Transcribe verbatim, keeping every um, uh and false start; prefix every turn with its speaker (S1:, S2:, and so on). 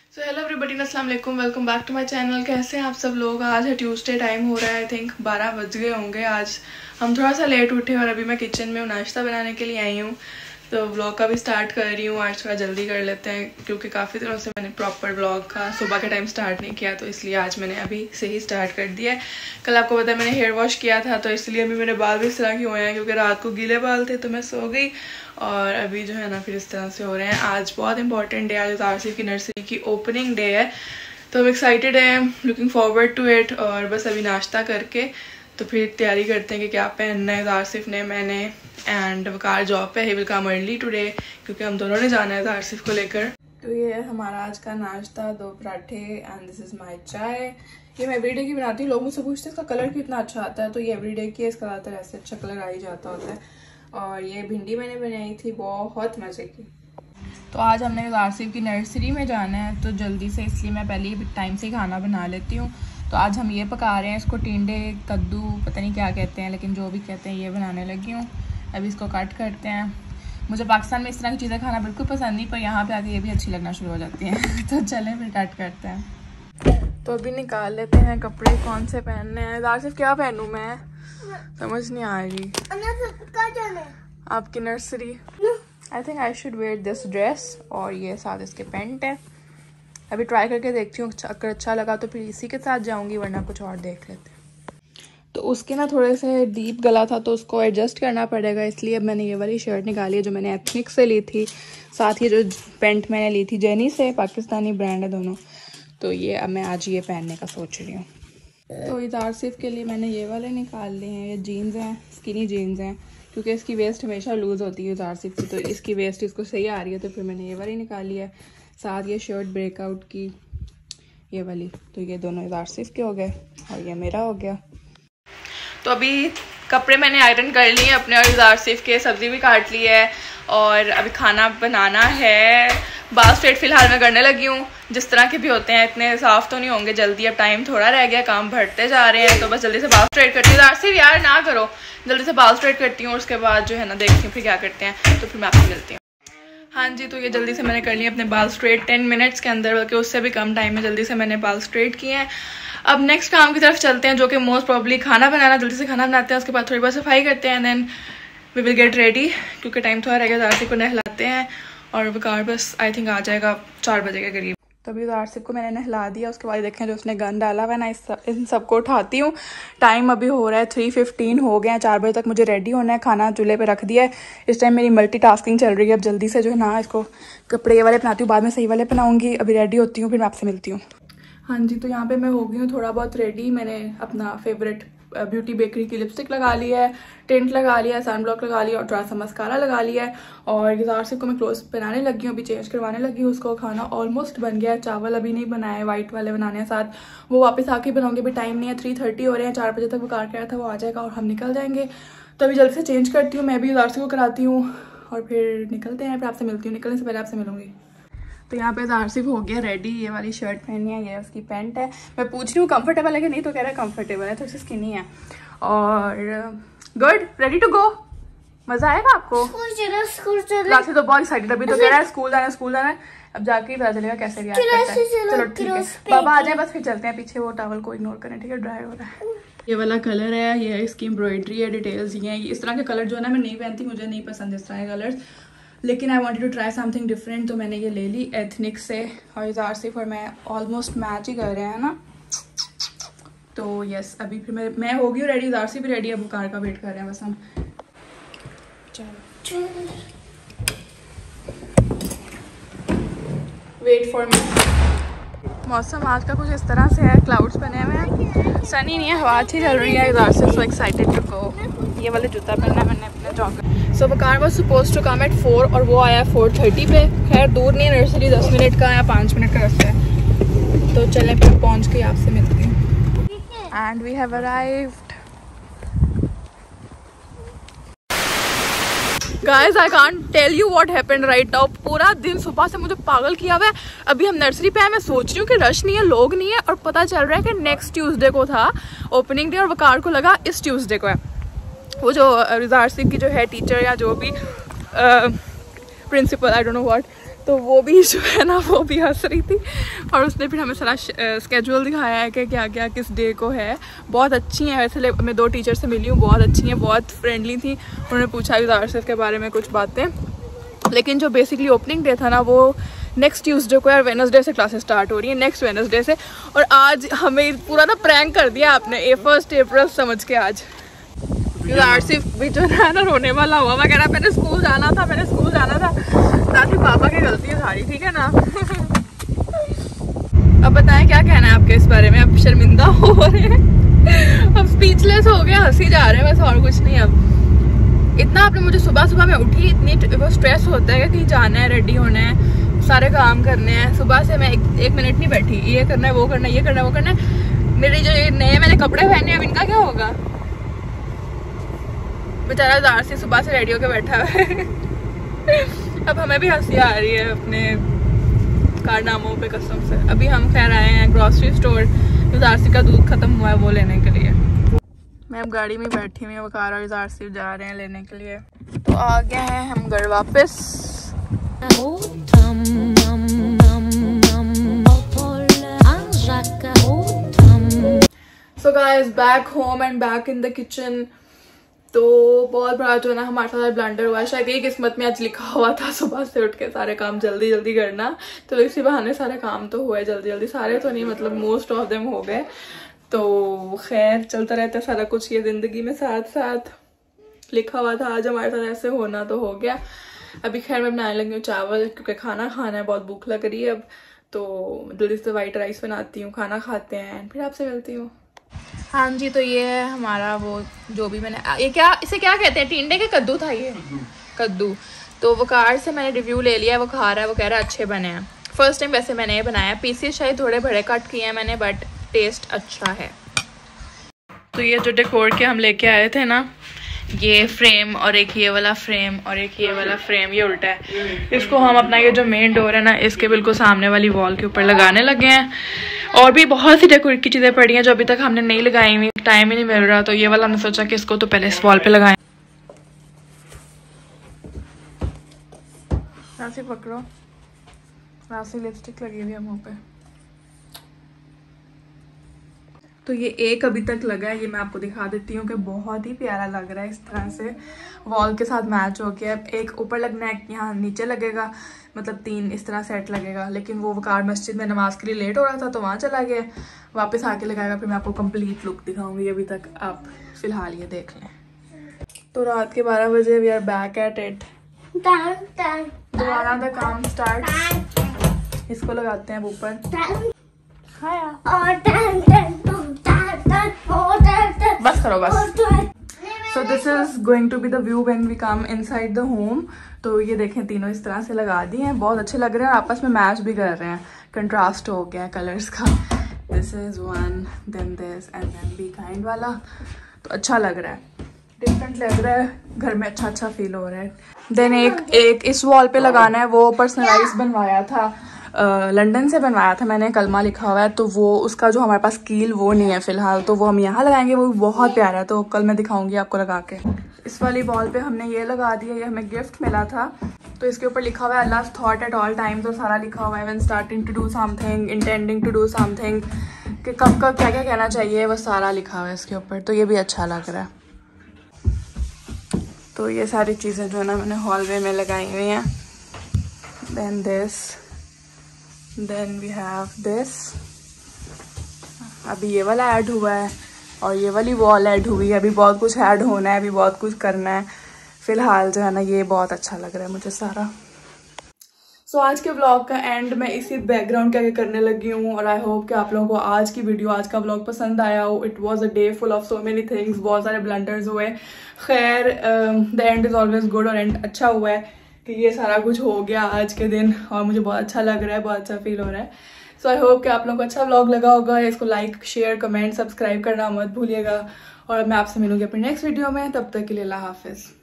S1: So hello everybody, अस्सलाम वालेकुम, welcome back to my channel. कैसे हैं आप सब लोग। आज है ट्यूसडे, टाइम हो रहा है आई थिंक बारह बज गए होंगे। आज हम थोड़ा सा लेट उठे और अभी मैं किचन में नाश्ता बनाने के लिए आई हूँ, तो व्लॉग का भी स्टार्ट कर रही हूँ। आज थोड़ा जल्दी कर लेते हैं क्योंकि काफ़ी दिनों से मैंने प्रॉपर व्लॉग का सुबह के टाइम स्टार्ट नहीं किया, तो इसलिए आज मैंने अभी से ही स्टार्ट कर दिया है। कल आपको पता है मैंने हेयर वॉश किया था, तो इसलिए अभी मेरे बाल भी इस तरह के हुए हैं क्योंकि रात को गीले बाल थे तो मैं सो गई और अभी जो है ना फिर इस तरह से हो रहे हैं। आज बहुत इंपॉर्टेंट डे है, आज आरसीफ की नर्सरी की ओपनिंग डे है, तो हम एक्साइटेड हैं, लुकिंग फॉरवर्ड टू इट। और बस अभी नाश्ता करके तो फिर तैयारी करते हैं कि क्या पहनना है। आरसिफ ने, मैंने एंड वकार जॉब पे, he will come early today क्योंकि हम दोनों ने जाना है आरसिफ को लेकर। तो ये है हमारा आज का नाश्ता, दो पराठे एंड दिस इज माय चाय। ये मैं एवरीडे की बनाती हूँ। लोग मुझसे पूछते हैं इसका कलर कितना अच्छा आता है, तो ये एवरीडे की है, इसका ज़्यादातर ऐसे अच्छा कलर आ ही जाता होता है। और ये भिंडी मैंने बनाई थी, बहुत मज़े की। तो आज हमने आरसिफ की नर्सरी में जाना है तो जल्दी से, इसलिए मैं पहले ही टाइम से ही खाना बना लेती हूँ। तो आज हम ये पका रहे हैं, इसको टिंडे कद्दू पता नहीं क्या कहते हैं, लेकिन जो भी कहते हैं ये बनाने लगी हूँ। अभी इसको कट करते हैं। मुझे पाकिस्तान में इस तरह की चीज़ें खाना बिल्कुल पसंद नहीं, पर यहाँ पे आके ये भी अच्छी लगना शुरू हो जाती हैं। तो चलें फिर कट करते हैं। तो अभी निकाल लेते हैं कपड़े कौन से पहनने हैं। आरसिफ क्या पहनूँ मैं, समझ नहीं आ रही। आपकी nursery, I think I should wear this dress, और ये साथ इसके पैंट है। अभी ट्राई करके देखती हूँ, अगर अच्छा लगा तो फिर इसी के साथ जाऊंगी, वरना कुछ और देख लेते हैं। तो उसके ना थोड़े से डीप गला था तो उसको एडजस्ट करना पड़ेगा, इसलिए अब मैंने ये वाली शर्ट निकाली है जो मैंने एथनिक से ली थी। साथ ही जो पैंट मैंने ली थी जेनी से, पाकिस्तानी ब्रांड है दोनों, तो ये अब मैं आज ये पहनने का सोच रही हूँ। तो इस आरसिफ के लिए मैंने ये वाले निकाल लिए हैं। ये जीन्स हैं, स्किनी जीन्स हैं, क्योंकि इसकी वेस्ट हमेशा लूज़ होती है आरसिफ की, तो इसकी वेस्ट इसको सही आ रही है, तो फिर मैंने ये वाली निकाली है। साथ ये शर्ट ब्रेकआउट की ये वाली, तो ये दोनों आरसिफ के हो गए और ये मेरा हो गया। तो अभी कपड़े मैंने आयरन कर लिए अपने और आरसिफ के, सब्ज़ी भी काट ली है और अभी खाना बनाना है। बाल स्ट्रेट फिलहाल मैं करने लगी हूँ, जिस तरह के भी होते हैं, इतने साफ तो नहीं होंगे जल्दी, अब टाइम थोड़ा रह गया, काम बढ़ते जा रहे हैं, तो बस जल्दी से बाल स्ट्रेट करती हूँ। आरसिफ यार ना करो, जल्दी से बाल स्ट्रेट करती हूँ, उसके बाद जो है ना देखती हूँ फिर क्या करते हैं, तो फिर मैं आपसे मिलती हूँ। हाँ जी, तो ये जल्दी से मैंने कर लिया अपने बाल स्ट्रेट टेन मिनट्स के अंदर, बल्कि उससे भी कम टाइम में जल्दी से मैंने बाल स्ट्रेट किए हैं। अब नेक्स्ट काम की तरफ चलते हैं, जो कि मोस्ट प्रॉब्ली खाना बनाना। जल्दी से खाना बनाते हैं, उसके बाद थोड़ी बहुत सफाई करते हैं, then we will get ready, क्योंकि टाइम थोड़ा रह गया। आरसिफ को नहलाते हैं और वकार बस आई थिंक आ जाएगा चार बजे के करीब। तभी तो आरसिफ को मैंने नहला दिया, उसके बाद देखें जो उसने गन डाला हुआ है ना, इस सब, इन सबको उठाती हूँ। टाइम अभी हो रहा है थ्री फिफ्टीन हो गए हैं, चार बजे तक मुझे रेडी होना है। खाना चूल्हे पे रख दिया है, इस टाइम मेरी मल्टीटास्किंग चल रही है। अब जल्दी से जो है ना इसको कपड़े ये वाले पहनाती हूँ, बाद में सही वाले पहनाऊँगी। अभी रेडी होती हूँ, फिर मैं आपसे मिलती हूँ। हाँ जी, तो यहाँ पे मैं हो गई हूँ थोड़ा बहुत रेडी। मैंने अपना फेवरेट ब्यूटी बेकरी की लिपस्टिक लगा ली है, टेंट लगा लिया है, सन ब्लॉक लगा लिया और थोड़ा सा मस्कारा लगा लिया है। और ये आरसिफ को मैं क्लोज पहनाने लगी हूँ, अभी चेंज करवाने लगी हूँ उसको। खाना ऑलमोस्ट बन गया है, चावल अभी नहीं बनाए, वाइट वाले बनाने हैं साथ, वो वापस आके बनाऊंगी। अभी टाइम नहीं है, थ्री थर्टी हो रहे हैं, चार बजे तक वो कार कह रहा था, वो आ जाएगा और हम निकल जाएंगे। तो अभी जल्दी से चेंज करती हूँ, मैं भी आरसिफ को कराती हूँ और फिर निकलते हैं। फिर आपसे मिलती हूँ, निकलने से पहले आपसे मिलूंगी। तो यहाँ पे आरसिफ हो गया रेडी, ये वाली शर्ट पहनी है, ये उसकी पैंट है। मैं पूछ रही हूँ कंफर्टेबल है कि नहीं, तो कह रहा है कंफर्टेबल है, थोड़ी सी स्किनी है और गुड, रेडी टू गो। मजा आएगा आपको? लास्ट तो बहुत एक्साइटेड, अभी तो कह रहा है स्कूल जाना स्कूल जाना, अब जाके ही पता चलेगा कैसे रिएक्ट करता है। चलो ठीक है, बाबा आ जाए बस, फिर चलते हैं। पीछे वो टॉवल को इग्नोर करें, ठीक है, ड्राई हो रहा है। ये वाला कलर है, ये इसकी एम्ब्रॉयडरी है, डिटेल्स ये हैं। इस तरह के कलर जो है ना मैं नहीं पहनती, मुझे नहीं पसंद इस तरह के कलर्स, लेकिन I wanted to try something different, तो मैंने ये ले ली एथनिक से। और आरसिफ और मैं ऑलमोस्ट मैच ही कर रहे हैं ना, तो यस अभी फिर मैं मैं हो गई हूँ रेडी, आरसिफ भी रेडी है, अब कार का वेट कर रहे हैं बस हम। चलो वेट फॉर मी। मौसम आज का कुछ इस तरह से है, क्लाउड्स बने हुए हैं, सनी नहीं है, हवा अच्छी चल रही है। आरसिफ सो एक्साइटेड टू गो। ये वाले जूता पहना मैंने अपने jogger. So Waqar was supposed to come at four और वो आया फोर थर्टी पे। खैर दूर नहीं है, नर्सरी दस मिनट का या पाँच मिनट का रास्ता है, तो चलें फिर पहुँच के आपसे मिलती हूँ। And we have arrived. Guys I can't tell you what happened right now. पूरा दिन सुबह से मुझे पागल किया हुआ है। अभी हम नर्सरी पे आए, मैं सोच रही हूँ कि रश नहीं है, लोग नहीं है, और पता चल रहा है कि नेक्स्ट ट्यूसडे को था ओपनिंग डे और वकार को लगा इस ट्यूसडे को है। वो जो आरसिफ की जो है टीचर या जो भी principal, I don't know what, तो वो भी जो है ना वो भी हंस रही थी और उसने फिर हमें सारा स्केड्यूल दिखाया है कि क्या क्या किस डे को है। बहुत अच्छी हैं वैसे, मैं दो टीचर से मिली हूँ, बहुत अच्छी हैं, बहुत फ्रेंडली थी। उन्होंने पूछा यूदारसिफ के बारे में कुछ बातें, लेकिन जो बेसिकली ओपनिंग डे था ना वो नेक्स्ट ट्यूसडे को, यार वेडनेसडे से क्लासेस स्टार्ट हो रही है, नेक्स्ट वेडनेसडे से। और आज हमें पूरा ना प्रैंक कर दिया आपने, ए फर्स्ट अप्रैल समझ के। आज यूदारसिफ भी जो है ना रोने वाला हुआ, मैं कह रहा मैंने स्कूल जाना था, मैंने स्कूल जाना था। साथ ही पापा की गलती है सारी, ठीक है ना। अब बताएं क्या कहना है आपके इस बारे में। अब शर्मिंदा हो रहे हैं, अब स्पीचलेस हो गए, हंसी जा रहे हैं बस, और कुछ नहीं। अब इतना आपने मुझे सुबह सुबह में उठी, इतनी वो स्ट्रेस होता है कि कहीं जाना है, रेडी होना है, सारे काम करने हैं। सुबह से मैं एक, एक मिनट नहीं बैठी, ये करना है, वो करना है, ये करना है, वो करना है। मेरे जो नए मैंने कपड़े पहने अब इनका क्या होगा। बेचारा दार से सुबह से रेडी होकर बैठा है। अब हमें भी हंसी आ रही है अपने कारनामों पे कसम से। अभी हम खैर आए हैं ग्रॉसरी स्टोर, यूदारसिफ का दूध खत्म हुआ है वो लेने के लिए। मैं अब गाड़ी में बैठी हुई हूँ, वकार और यूदारसिफ जा रहे हैं लेने के लिए। तो आ गए हैं हम घर वापस। So guys, back home and back in the kitchen. तो बहुत बड़ा जो है ना हमारे साथ ब्लंडर हुआ है, शायद यही किस्मत में आज लिखा हुआ था सुबह से उठ के सारे काम जल्दी जल्दी करना। तो इसी बहाने सारे काम तो हुए जल्दी जल्दी, सारे तो नहीं मतलब मोस्ट ऑफ देम हो गए। तो खैर चलता रहता है सारा कुछ ये जिंदगी में, साथ साथ लिखा हुआ था आज हमारे साथ ऐसे होना, तो हो गया। अभी खैर मैं बनाने लगी हूँ चावल, क्योंकि खाना खाना है, बहुत भूख लग रही है अब। तो जल्दी से वाइट राइस बनाती हूँ, खाना खाते हैं, फिर आपसे मिलती हूँ। हाँ जी, तो ये है हमारा वो जो भी मैंने, ये क्या इसे क्या कहते हैं, टिंडे के कद्दू था ये, कद्दू। तो वो कार से मैंने रिव्यू ले लिया है, वो खा रहा है, वो कह रहा है अच्छे बने हैं। फर्स्ट टाइम वैसे मैंने ये बनाया, पीसेस शायद थोड़े बड़े कट किए हैं मैंने, बट टेस्ट अच्छा है। तो ये जो डेकोर के हम लेके आए थे ना, ये फ्रेम और एक ये वाला फ्रेम और एक ये वाला फ्रेम, ये उल्टा है। इसको हम अपना ये जो मेन डोर है ना इसके बिल्कुल सामने वाली वॉल के ऊपर लगाने लगे हैं। और भी बहुत सी डेकोर की चीज़ें पड़ी हैं जो अभी तक हमने नहीं लगाई हुई, टाइम ही नहीं मिल रहा। तो ये वाला हमने सोचा कि इसको तो पहले इस वॉल पे लगाएं। राशि पकड़ो, राशि लिपस्टिक लगी हुई है मुँह पे। तो ये एक अभी तक लगा है, ये मैं आपको दिखा देती हूँ कि बहुत ही प्यारा लग रहा है, इस तरह से वॉल के साथ मैच हो गया। एक ऊपर लगना है, यहाँ नीचे लगेगा, मतलब तीन इस तरह सेट लगेगा। लेकिन वो वकार मस्जिद में नमाज के लिए लेट हो रहा था तो वहाँ चला गया, वापस आके लगाएगा, फिर मैं आपको कंप्लीट लुक दिखाऊंगी। अभी तक आप फिलहाल ये देख लें। तो रात के बारह बजे we are back at it, दोबारा द काम स्टार्ट। इसको लगाते हैं ऊपर, बस करो बस। So this is going to be the view when we come inside the home. तो ये देखें तीनों इस तरह से लगा दिए हैं, बहुत अच्छे लग रहे हैं, आपस में मैच भी कर रहे हैं, कंट्रास्ट हो गया है कलर्स का। This is one, then this and then B kind वाला। तो अच्छा लग रहा है, डिफरेंट लग रहा है, घर में अच्छा अच्छा फील हो रहा है। देन एक एक इस वॉल पे लगाना है, वो पर्सनलाइज बनवाया था, लंदन uh, से बनवाया था मैंने, कलमा लिखा हुआ है। तो वो उसका जो हमारे पास कील वो नहीं है फिलहाल, तो वो हम यहाँ लगाएंगे, वो भी बहुत प्यारा है। तो कल मैं दिखाऊंगी आपको लगा के। इस वाली वॉल पे हमने ये लगा दिया, ये हमें गिफ्ट मिला था। तो इसके ऊपर लिखा हुआ है Allah thought at all times, और सारा लिखा हुआ है when starting to do something, intending to do something, कि कब कब क्या क्या कहना चाहिए, वो सारा लिखा हुआ है इसके ऊपर। तो ये भी अच्छा लग रहा है। तो ये सारी चीज़ें जो है ना मैंने हॉलवे में लगाई हुई हैं। Then this, then we have this, अभी ये वाला ऐड हुआ है और ये वाली वॉल ऐड हुई है। अभी बहुत कुछ ऐड होना है, अभी बहुत कुछ करना है। फिलहाल जो है ना ये बहुत अच्छा लग रहा है मुझे सारा। सो so, आज के व्लॉग का एंड मैं इसी बैकग्राउंड के आगे करने लगी हूँ, और आई होप कि आप लोगों को आज की वीडियो, आज का व्लॉग पसंद आया हो। It was a day full of so many things, बहुत सारे ब्लंडर्स हुए। खैर the end is always good, और एंड अच्छा हुआ है कि ये सारा कुछ हो गया आज के दिन, और मुझे बहुत अच्छा लग रहा है, बहुत अच्छा फील हो रहा है। सो आई होप कि आप लोगों को अच्छा व्लॉग लगा होगा। इसको लाइक, शेयर, कमेंट, सब्सक्राइब करना मत भूलिएगा, और मैं आपसे मिलूंगी अपने नेक्स्ट वीडियो में। तब तक के लिए अल्लाह हाफिज़।